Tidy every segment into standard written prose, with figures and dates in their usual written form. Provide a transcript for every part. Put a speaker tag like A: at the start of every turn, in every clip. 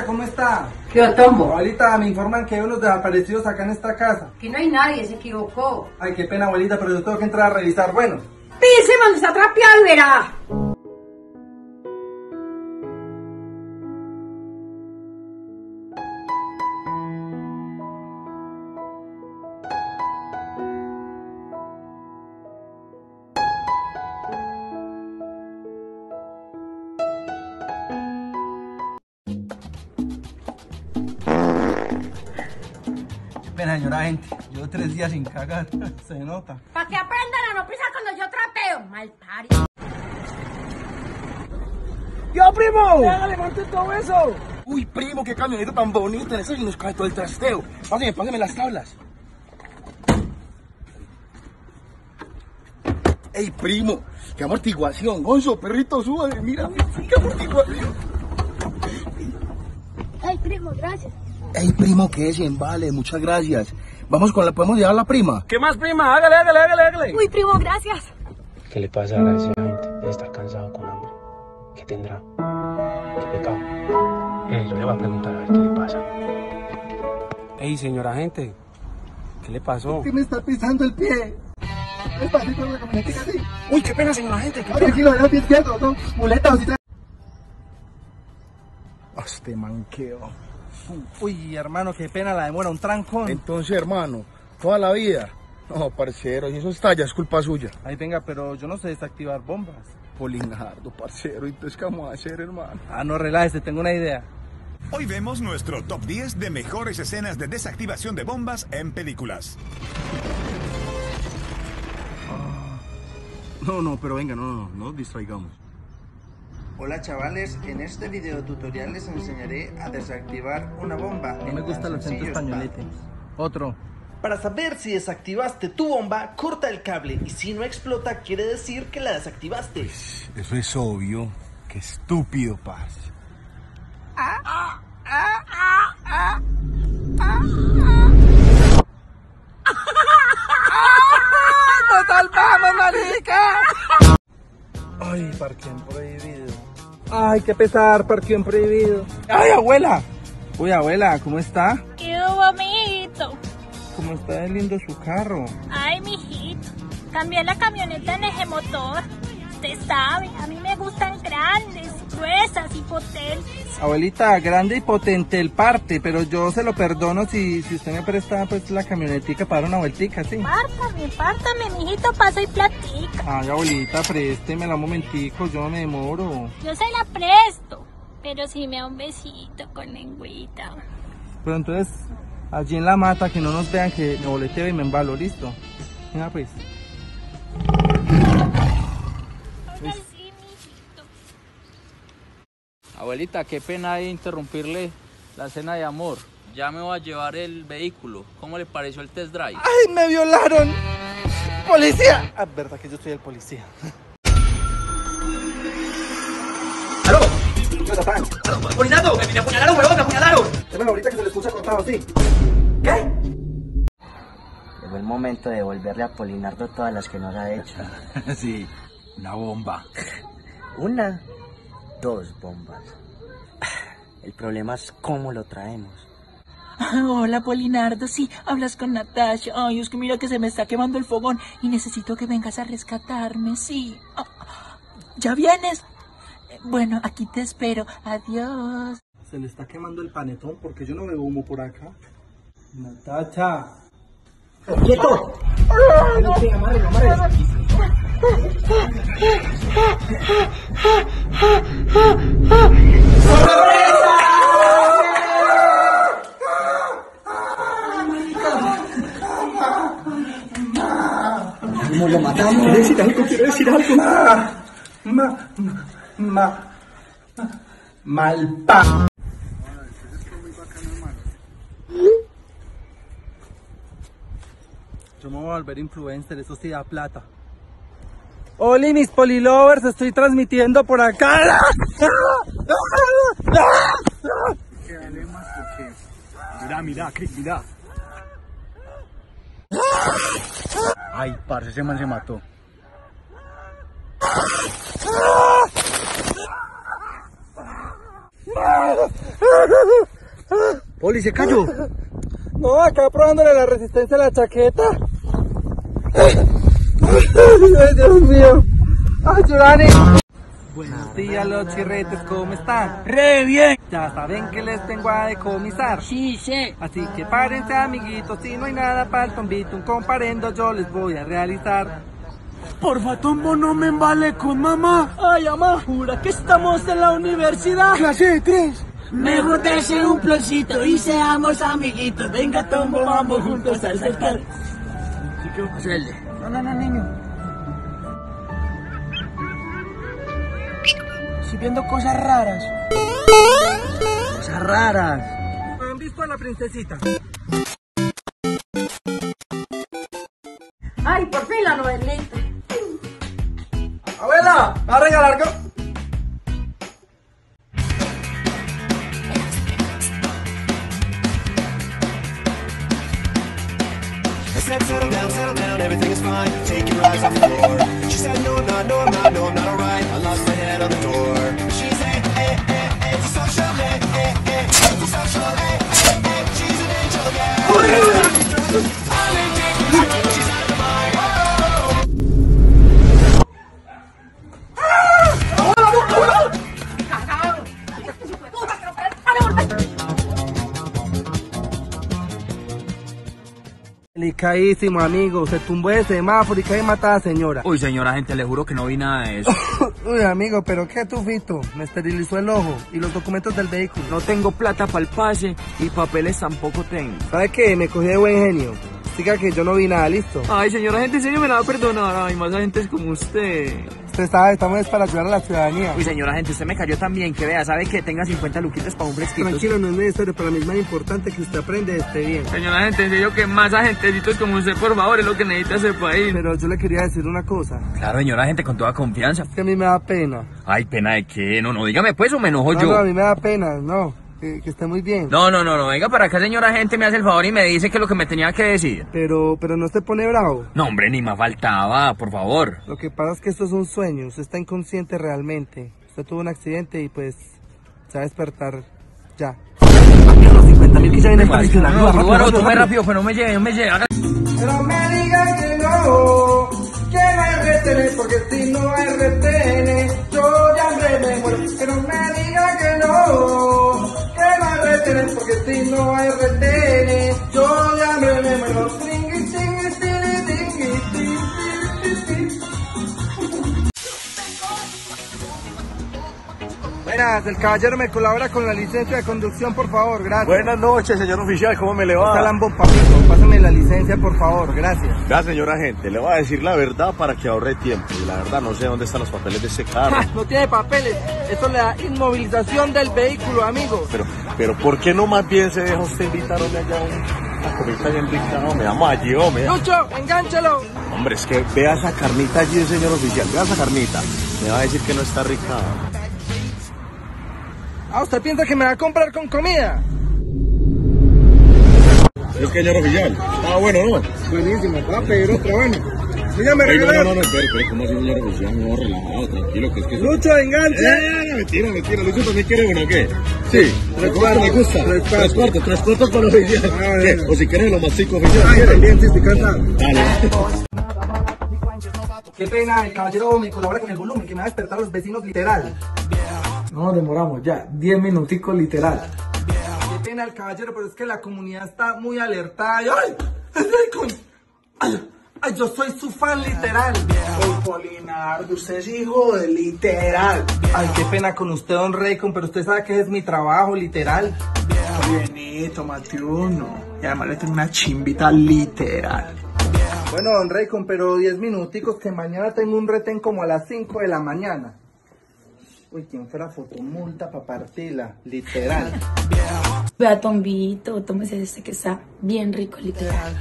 A: ¿cómo está?
B: ¿Qué tombo?
A: Abuelita, me informan que hay unos desaparecidos acá en esta casa.
B: Que no hay nadie, se equivocó.
A: Ay, qué pena, abuelita, pero yo tengo que entrar a revisar. Bueno.
B: Pise, donde está trapeado y verá.
A: Pena, señora gente, llevo 3 días sin cagar, se nota.
B: Para que aprendan a no pisar cuando yo trapeo, mal parido.
C: ¡Yo, primo! ¡Ya, levante todo eso! Uy, primo, qué camioneta tan bonita, en eso y nos cae todo el trasteo. Páseme las tablas. ¡Ey, primo! ¡Qué amortiguación! ¡Gonzo, perrito, súbale! ¡Mira, qué amortiguación!
D: Ay, primo, gracias.
C: ¡Ey, primo, qué bien, vale! Muchas gracias. Vamos con la... ¿Podemos llevar a la prima?
E: ¿Qué más, prima? Hágale.
D: Uy, primo, gracias.
F: ¿Qué le pasa a ese gente? Debe estar cansado con hambre. ¿Qué tendrá? ¿Qué pecado? Yo le voy a preguntar a ver qué le pasa.
E: Ey, señora gente, ¿qué le pasó?
A: ¿Qué me está pisando el pie? Despacito con la camioneta así.
E: Uy, qué pena, señora gente.
A: Tranquilo, era el pie izquierdo, ¿no? Muletas, ¿sí?
C: Este manqueo.
A: Uy, hermano, qué pena la demora, un trancón.
C: Entonces, hermano, toda la vida. No, parcero, y eso está ya es culpa suya.
A: Ay, venga, pero yo no sé desactivar bombas.
C: Polinardo, parcero, entonces, ¿qué vamos a hacer, hermano?
A: Ah, no, relájese, tengo una idea.
G: Hoy vemos nuestro top 10 de mejores escenas de desactivación de bombas en películas.
C: No, pero venga, no nos distraigamos.
H: Hola chavales, en este video tutorial les enseñaré a desactivar una bomba.
A: No me gusta el acento españolete. Otro.
H: Para saber si desactivaste tu bomba, corta el cable y si no explota quiere decir que la desactivaste.
C: Eso es obvio. Qué estúpido, paz.
A: ¡Nos salvamos, marica! Ay, parqueo prohibido. Ay, qué pesar, parqueo prohibido. Ay, abuela. Uy, abuela, ¿cómo está?
D: ¿Qué hubo, mijito?
A: ¿Cómo está de lindo su carro?
D: Ay, mijito, cambié la camioneta en eje motor. Usted sabe, a mí me gustan grandes, gruesas y potentes.
A: Abuelita, grande y potente el parte, pero yo se lo perdono si usted me presta pues la camionetica para dar una vueltica, ¿sí?
D: Pártame, mijito, paso y platica.
A: Ay, abuelita, préstemela un momentico, yo no me demoro.
D: Yo se la presto, pero si me da un besito con lengüita.
A: Pero entonces, allí en la mata, que no nos vean que me boleteo y me embalo, ¿listo? Mira pues.
D: Ay, sí, mijito.
I: Abuelita, qué pena de interrumpirle la cena de amor. Ya me voy a llevar el vehículo. ¿Cómo le pareció el test drive?
A: ¡Ay, me violaron! ¡Policía! Ah, verdad que yo soy el policía.
C: ¡Aló! ¿Qué pasa, pan? ¡Aló, Polinardo! ¡Me apuñalaron, huevón! ¡Me apuñalaron!
A: Bueno, ahorita que se le escucha cortado, ¿sí?
C: ¿Qué?
J: Llegó el momento de devolverle a Polinardo todas las que nos ha hecho.
C: Sí, una bomba.
J: Una, 2 bombas. El problema es cómo lo traemos.
K: Hola, Polinardo, sí, hablas con Natasha. Ay, es que mira que se me está quemando el fogón y necesito que vengas a rescatarme, sí. ¿Ya vienes? Bueno, aquí te espero. Adiós.
A: Se le está quemando el panetón porque yo no veo humo por acá. Natacha.
C: ¡Quieto! No,
A: Nos lo matamos. Quiero decir algo. Malpa. Yo me voy a volver influencer, eso sí da plata. Hola mis polilovers, estoy transmitiendo por acá.
C: Mira, Chris, mira. Ay, parce, ese man se mató.
A: ¡Ah!
C: Poli, ¿se cayó?
A: No, acá probándole la resistencia a la chaqueta. Ay, Dios mío. Ay, Giovanni. Buenos días, los chirretes, ¿cómo están?
K: ¡Re bien!
A: Ya saben que les tengo a decomisar.
K: Sí, sí.
A: Así que párense, amiguitos, si no hay nada para el tombito, un comparendo yo les voy a realizar.
C: Porfa, Tombo, no me embale con mamá.
K: Ay, mamá, jura que estamos en la universidad.
C: Clase 3.
K: Mejor dese un plancito y seamos amiguitos. Venga, Tombo, vamos juntos al cercar.
C: No, niño. Estoy viendo cosas raras.
K: Cosas raras.
A: ¿Han visto a la princesita?
B: Ay, por fin la novelita.
C: Abuela, ¿me va a regalar algo?
L: I said, settle down, everything is fine. Take your eyes off the floor. She said, no, I'm not alright. I lost my head on the door. She's social, social, she's an angel, yeah. She's out of mind.
A: Delicadísimo, amigo, se tumbó ese semáforo y cae matada, señora.
I: Uy, señora gente, le juro que no vi nada de eso.
A: Uy, amigo, pero qué tufito, me esterilizó el ojo y los documentos del vehículo.
I: No tengo plata para el pase y papeles tampoco tengo.
A: ¿Sabe qué? Me cogí de buen genio. Diga que yo no vi nada, listo.
I: Ay, señora gente, en serio me la va a perdonar. Ay, más gente es como usted.
A: Usted sabe, estamos para ayudar a la ciudadanía.
I: Uy, señora gente, usted me cayó también, que vea, sabe que tenga 50 luquitas para un fresquito.
A: Tranquilo, no es necesario, para mí es más importante que usted aprenda y esté bien.
I: Señora gente, en serio que más agentecitos como usted, por favor, es lo que necesita ese país.
A: Pero yo le quería decir una cosa.
I: Claro, señora gente, con toda confianza.
A: Es que a mí me da pena.
I: Ay, ¿pena de qué? No, dígame pues o me enojo yo.
A: No, a mí me da pena, no. Que esté muy bien.
I: No, venga para acá, señora gente, me hace el favor y me dice que es lo que me tenía que decir.
A: Pero no se pone bravo.
I: No, hombre, ni me faltaba, por favor.
A: Lo que pasa es que esto es un sueño, usted está inconsciente realmente. Usted tuvo un accidente y pues se va a despertar ya.
C: Los 50.000 que ya vienen para adicionar.
I: Bueno, tú muy rápido, pero no me lleve.
A: Pero me digan que no hay retenes, porque si no hay retenes, yo ya me muero. Pero me digan que no hay retenes, porque si no hay retenes, yo ya me muero. Buenas, el caballero me colabora con la licencia de conducción, por favor, gracias.
M: Buenas noches, señor oficial, ¿cómo me le va?
A: Está Lambón, papito, pásame la licencia, por favor, gracias.
M: Ya, señor agente, le voy a decir la verdad para que ahorre tiempo. Y la verdad no sé dónde están los papeles de ese carro.
A: No tiene papeles, eso le da inmovilización del vehículo, amigo.
M: Pero ¿por qué no más bien se deja usted invitar allá a comida bien rica? No, me vamos allí, hombre.
A: Lucho, engánchalo.
M: Hombre, es que vea esa carnita allí, señor oficial, vea esa carnita. Me va a decir que no está rica.
A: Ah, ¿usted piensa que me va a comprar con comida?
M: Es que, señor oficial, está bueno, ¿no?
A: Buenísimo, va a pedir otra, bueno. Dígame,
M: regalar. No, espere, ¿cómo así, señor oficial? No, relajado, tranquilo, que es que...
A: Lucho, enganche.
M: Mentira, Lucho también quiere uno, ¿qué? Sí, me gusta. Tres cuartos para el oficial. ¿Qué? O si quieres lo más chico oficial.
A: Ay, también, sí, estoy cansado.
M: Dale.
A: Qué pena, el caballero me colabora con el volumen, que me va a despertar a los vecinos literal. No nos demoramos ya, 10 minuticos literal. Qué pena el caballero, pero es que la comunidad está muy alertada. ¡Ay, yo soy su fan literal!
C: Soy Polinardo, usted es hijo de literal.
A: Ay, qué pena con usted, don Raycon, pero usted sabe que es mi trabajo, literal.
C: Bienito, Matiuno. Y además le tengo una chimbita literal.
A: Bueno, don Raycon, pero 10 minuticos, que mañana tengo un retén como a las 5 de la mañana. Uy, ¿quién fuera fotomulta para partirla? Literal.
B: Vea, Tombito, tómese este que está bien rico, literal.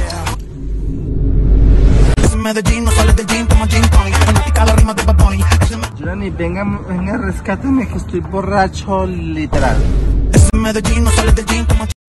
L: Medellín, no sales del gym, toma gin tonic, fanática la rima de Bad Bunny.
A: Johnny, venga, rescátame que estoy borracho, literal.
L: Medellín, no sales del gym, toma